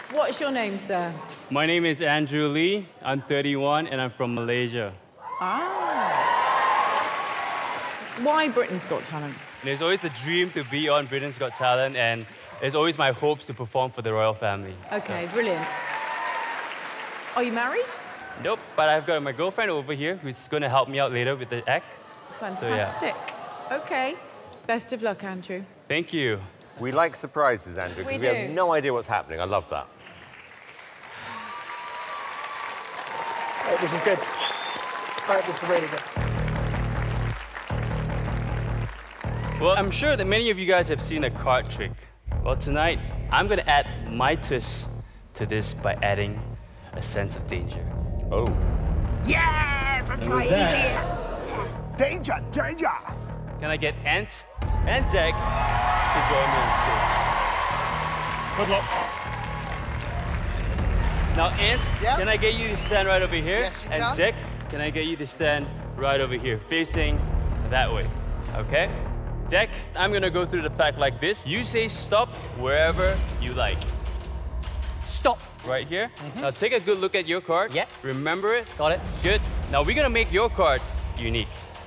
What's your name, sir? My name is Andrew Lee. I'm 31 and I'm from Malaysia. Ah. Why Britain's Got Talent? There's always the dream to be on Britain's Got Talent, and it's always my hopes to perform for the royal family. Okay, brilliant. Are you married? Nope, but I've got my girlfriend over here who's going to help me out later with the act. Fantastic. So, Okay. Best of luck, Andrew. Thank you. We like surprises, Andrew, because we have no idea what's happening. I love that. Right, this is good. Right, this is really good. Well, I'm sure that many of you guys have seen a card trick. Well, tonight, I'm going to add my twist to this by adding a sense of danger. Oh. Yes! That's right, easy! Danger, danger! Can I get Ant and Deck to join me on stage? Good luck. Now, Ant, Yeah? can I get you to stand right over here? Yes, you and can. Deck, can I get you to stand right over here, facing that way, okay? Deck, I'm gonna go through the pack like this. You say stop wherever you like. Stop. Right here. Now take a good look at your card. Yeah. Remember it. Got it. Good. Now we're gonna make your card unique.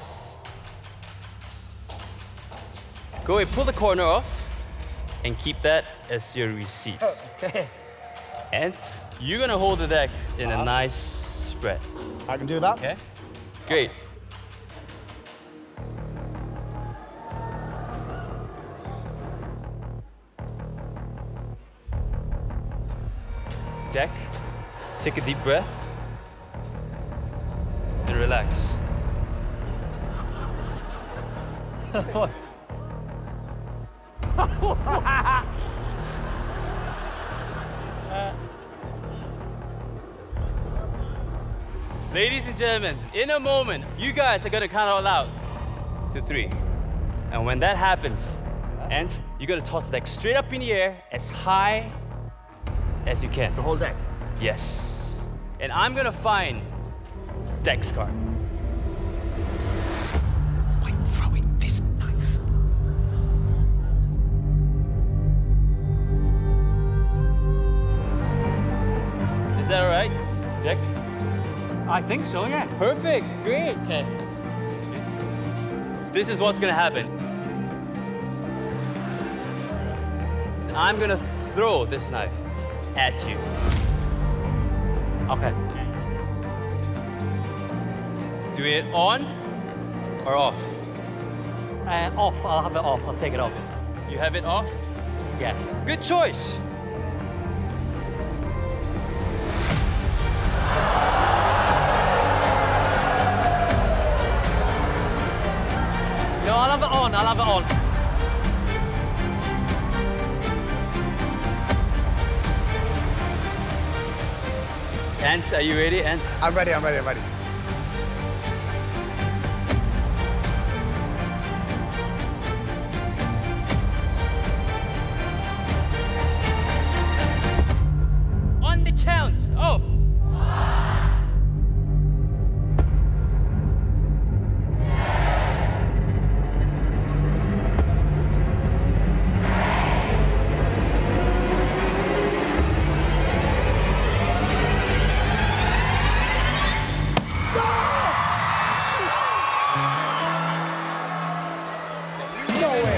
Go ahead, pull the corner off and keep that as your receipt. Okay. And you're gonna hold the deck in a nice spread. I can do that. Okay? Great. Deck, take a deep breath and relax. What? Ladies and gentlemen, in a moment, you guys are gonna count out loud to 3. And when that happens, and you're gonna toss the deck straight up in the air as high as you can. The whole deck. Yes. And I'm gonna find Deck's card. I'm throwing this knife. Is that all right, Deck? I think so, yeah. Perfect, great. Okay. This is what's gonna happen. I'm gonna throw this knife at you. Okay. Do it on or off? Off. I'll have it off. I'll take it off. You have it off? Yeah. Good choice. No, I'll have it on. I'll have it on. Ant, are you ready, Ant? I'm ready, I'm ready, I'm ready. On the count of... No way.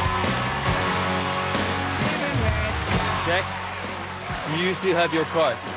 Jack, you still have your card.